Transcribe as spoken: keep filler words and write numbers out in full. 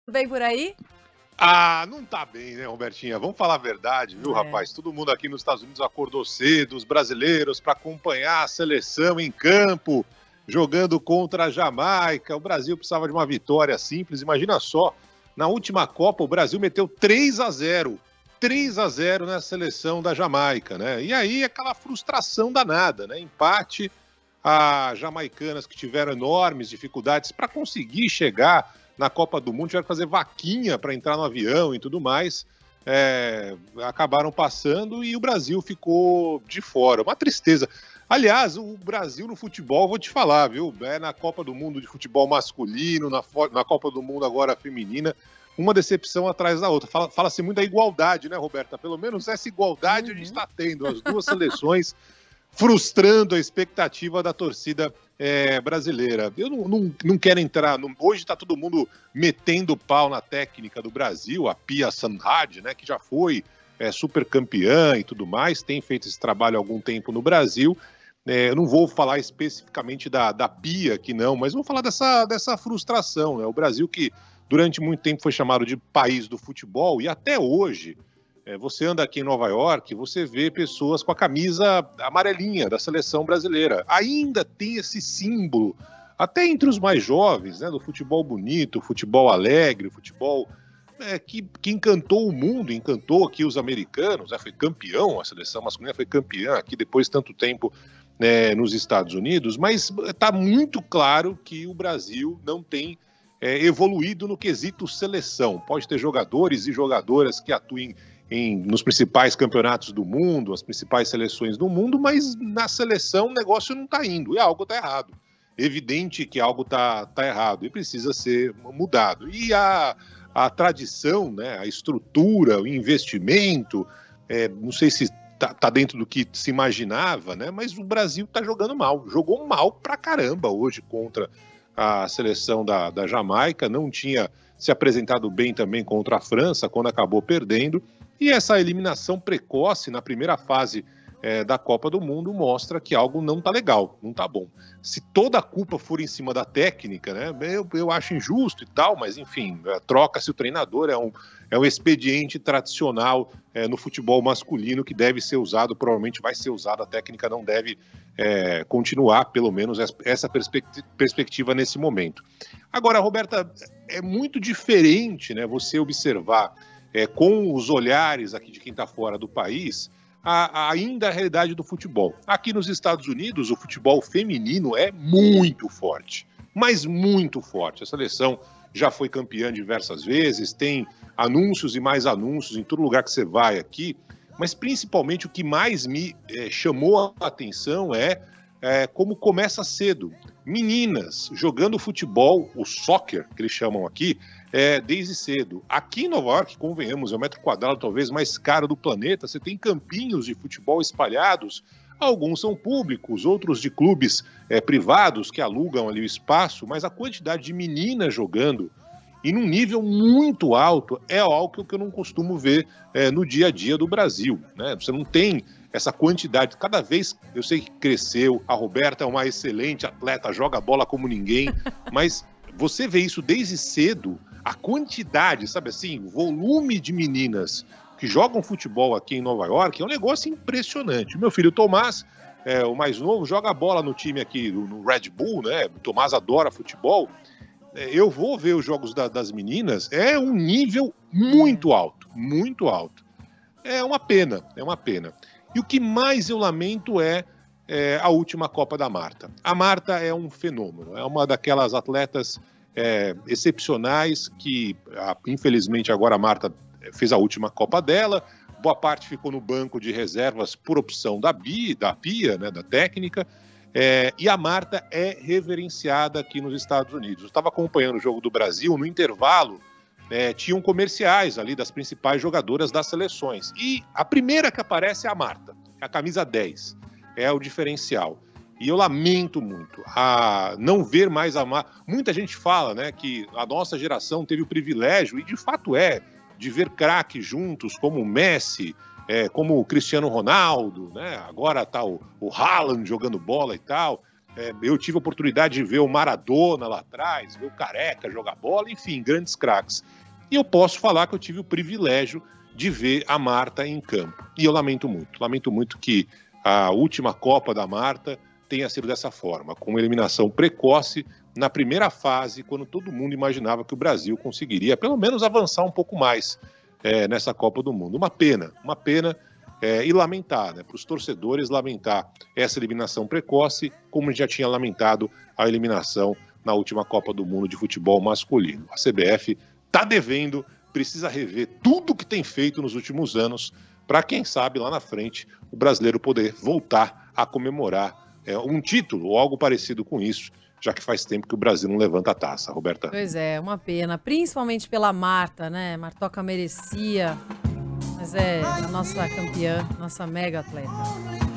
Bem por aí? Ah, não tá bem, né, Robertinha? Vamos falar a verdade, viu, É. rapaz? Todo mundo aqui nos Estados Unidos acordou cedo, os brasileiros, para acompanhar a seleção em campo, jogando contra a Jamaica. O Brasil precisava de uma vitória simples. Imagina só, na última Copa o Brasil meteu três a zero. três a zero na seleção da Jamaica, né? E aí aquela frustração danada, né? Empate, as jamaicanas que tiveram enormes dificuldades para conseguir chegar na Copa do Mundo, tiveram que fazer vaquinha para entrar no avião e tudo mais, é, acabaram passando e o Brasil ficou de fora. Uma tristeza. Aliás, o Brasil no futebol, vou te falar, viu? É na Copa do Mundo de futebol masculino, na, na Copa do Mundo agora feminina, uma decepção atrás da outra. Fala-se fala muito da igualdade, né, Roberta? Pelo menos essa igualdade uhum. a gente está tendo, as duas seleções frustrando a expectativa da torcida é, brasileira. Eu não, não, não quero entrar... Não, hoje está todo mundo metendo pau na técnica do Brasil, a Pia Sundhage, né, que já foi é, super campeã e tudo mais, tem feito esse trabalho há algum tempo no Brasil. É, eu não vou falar especificamente da, da Pia aqui não, mas vou falar dessa, dessa frustração. Né? O Brasil que durante muito tempo foi chamado de país do futebol e até hoje... Você anda aqui em Nova York, você vê pessoas com a camisa amarelinha da seleção brasileira. Ainda tem esse símbolo, até entre os mais jovens, né, do futebol bonito, futebol alegre, futebol é, que, que encantou o mundo, encantou aqui os americanos, né, foi campeão, a seleção masculina foi campeã aqui depois de tanto tempo né, nos Estados Unidos, mas está muito claro que o Brasil não tem é, evoluído no quesito seleção. Pode ter jogadores e jogadoras que atuem Em, nos principais campeonatos do mundo, as principais seleções do mundo, mas na seleção o negócio não está indo, e algo está errado. Evidente que algo está tá errado e precisa ser mudado. E a, a tradição, né, a estrutura, o investimento, é, não sei se está tá dentro do que se imaginava, né, mas o Brasil está jogando mal. Jogou mal pra caramba hoje contra a seleção da, da Jamaica, não tinha se apresentado bem também contra a França, quando acabou perdendo. E essa eliminação precoce na primeira fase é, da Copa do Mundo mostra que algo não tá legal, não tá bom. Se toda a culpa for em cima da técnica, né, eu, eu acho injusto e tal, mas enfim, troca-se o treinador, é um, é um expediente tradicional é, no futebol masculino que deve ser usado, provavelmente vai ser usado, a técnica não deve é, continuar, pelo menos essa perspectiva nesse momento. Agora, Roberta, é muito diferente, né, você observar É, com os olhares aqui de quem está fora do país, a, a, ainda a realidade do futebol. Aqui nos Estados Unidos, o futebol feminino é muito forte, mas muito forte. A seleção já foi campeã diversas vezes, tem anúncios e mais anúncios em todo lugar que você vai aqui, mas principalmente o que mais me é, chamou a atenção é, é como começa cedo. Meninas jogando futebol, o soccer, que eles chamam aqui, é, desde cedo. Aqui em Nova York, convenhamos, é o metro quadrado talvez mais caro do planeta, você tem campinhos de futebol espalhados, alguns são públicos, outros de clubes é, privados que alugam ali o espaço, mas a quantidade de meninas jogando e num nível muito alto é algo que eu não costumo ver é, no dia a dia do Brasil, né? Você não tem essa quantidade, cada vez, eu sei que cresceu, a Roberta é uma excelente atleta, joga bola como ninguém, mas você vê isso desde cedo, a quantidade, sabe assim, o volume de meninas que jogam futebol aqui em Nova York é um negócio impressionante. O meu filho Tomás, é, o mais novo, joga bola no time aqui, no Red Bull, né? O Tomás adora futebol. É, eu vou ver os jogos da, das meninas, é um nível muito alto, muito alto. É uma pena, é uma pena. E o que mais eu lamento é, é a última Copa da Marta. A Marta é um fenômeno, é uma daquelas atletas é, excepcionais que, infelizmente, agora a Marta fez a última Copa dela, boa parte ficou no banco de reservas por opção da, Bia, da Pia, né, da técnica, é, e a Marta é reverenciada aqui nos Estados Unidos. Eu estava acompanhando o jogo do Brasil, no intervalo, É, tinham comerciais ali das principais jogadoras das seleções. E a primeira que aparece é a Marta, a camisa dez. É o diferencial. E eu lamento muito a não ver mais a Marta. Muita gente fala, né, que a nossa geração teve o privilégio, e de fato é, de ver craques juntos, como o Messi, é, como o Cristiano Ronaldo, né? Agora está o, o Haaland jogando bola e tal. É, eu tive a oportunidade de ver o Maradona lá atrás, ver o Careca jogar bola, enfim, grandes craques. E eu posso falar que eu tive o privilégio de ver a Marta em campo. E eu lamento muito, lamento muito que a última Copa da Marta tenha sido dessa forma, com uma eliminação precoce na primeira fase, quando todo mundo imaginava que o Brasil conseguiria pelo menos avançar um pouco mais é, nessa Copa do Mundo. Uma pena, uma pena. É, e lamentar, né, para os torcedores, lamentar essa eliminação precoce, como já tinha lamentado a eliminação na última Copa do Mundo de futebol masculino. A C B F está devendo, precisa rever tudo que tem feito nos últimos anos, para quem sabe lá na frente o brasileiro poder voltar a comemorar é, um título ou algo parecido com isso, já que faz tempo que o Brasil não levanta a taça, Roberta. Pois é, uma pena, principalmente pela Marta, né? Martoca merecia. Mas é a nossa campeã, nossa mega atleta.